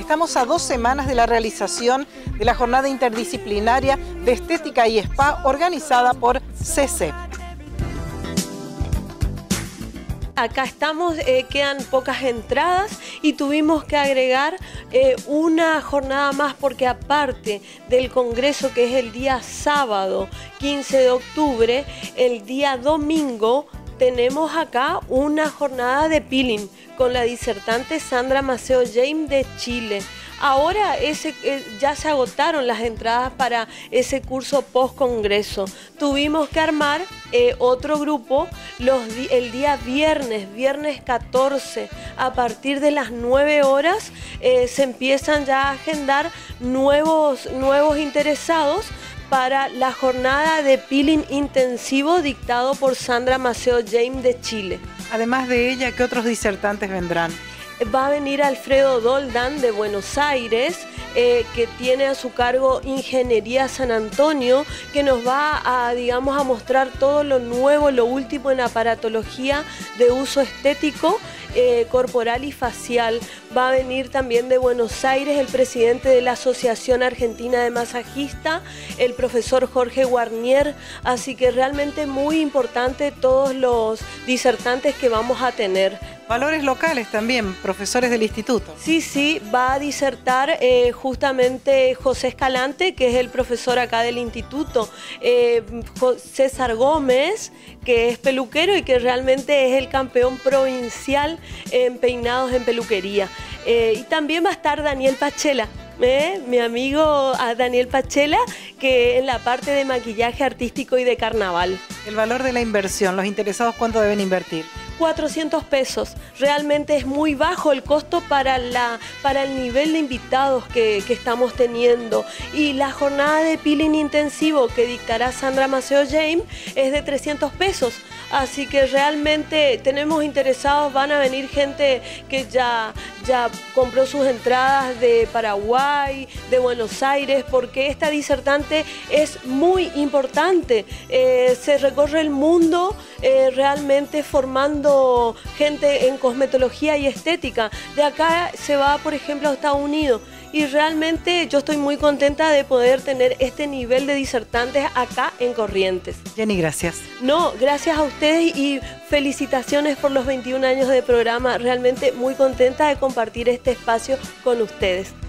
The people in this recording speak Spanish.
Estamos a 2 semanas de la realización de la jornada interdisciplinaria de estética y spa organizada por CC. Acá estamos, quedan pocas entradas y tuvimos que agregar una jornada más porque aparte del congreso, que es el día sábado 15 de octubre, el día domingo tenemos acá una jornada de peeling con la disertante Sandra Maceo James de Chile. Ahora ya se agotaron las entradas para ese curso post-congreso. Tuvimos que armar otro grupo el día viernes 14, a partir de las 9 horas se empiezan ya a agendar nuevos interesados para la jornada de peeling intensivo dictado por Sandra Maceo James de Chile. Además de ella, ¿qué otros disertantes vendrán? Va a venir Alfredo Doldán de Buenos Aires, que tiene a su cargo Ingeniería San Antonio, que nos va a, digamos, a mostrar todo lo nuevo, lo último en aparatología de uso estético, corporal y facial. Va a venir también de Buenos Aires el presidente de la Asociación Argentina de Masajistas, el profesor Jorge Guarnier, así que realmente muy importante todos los disertantes que vamos a tener. Valores locales también, profesores del instituto. Sí, va a disertar justamente José Escalante, que es el profesor acá del instituto, César Gómez, que es peluquero y que realmente es el campeón provincial en peinados en peluquería. Y también va a estar Daniel Pachela, mi amigo Daniel Pachela, que en la parte de maquillaje artístico y de carnaval. El valor de la inversión, los interesados, ¿cuánto deben invertir? 400 pesos. Realmente es muy bajo el costo para el nivel de invitados que estamos teniendo. Y la jornada de peeling intensivo que dictará Sandra Maceo James es de 300 pesos. Así que realmente tenemos interesados, van a venir gente que ya compró sus entradas de Paraguay, de Buenos Aires, porque esta disertante es muy importante. Se recorre el mundo realmente formando gente en cosmetología y estética. De acá se va, por ejemplo, a Estados Unidos. Y realmente yo estoy muy contenta de poder tener este nivel de disertantes acá en Corrientes. Jenny, gracias. No, gracias a ustedes y felicitaciones por los 21 años de programa. Realmente muy contenta de compartir este espacio con ustedes.